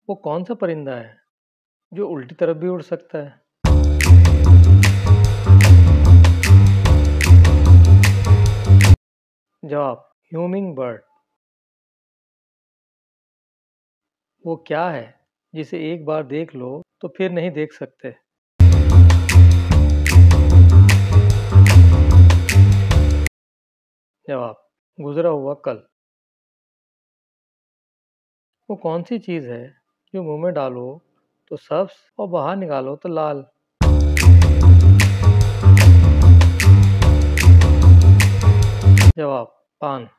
वो कौन सा परिंदा है जो उल्टी तरफ भी उड़ सकता है? जवाब ह्यूमिंग बर्ड। वो क्या है जिसे एक बार देख लो तो फिर नहीं देख सकते? जवाब गुजरा हुआ कल। वो कौन सी चीज़ है जो मुंह में डालो तो सब्ज और बाहर निकालो तो लाल? जवाब पान।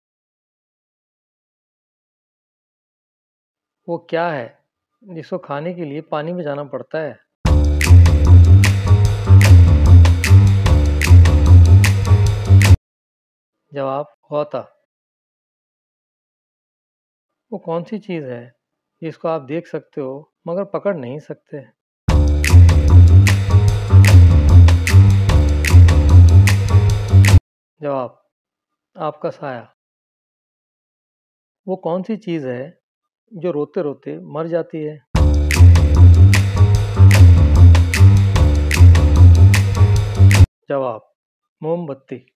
वो क्या है जिसको खाने के लिए पानी में जाना पड़ता है? जवाब होता। वो कौन सी चीज़ है जिसको आप देख सकते हो मगर पकड़ नहीं सकते? जवाब आपका साया। वो कौन सी चीज़ है जो रोते रोते मर जाती है? जवाब मोमबत्ती।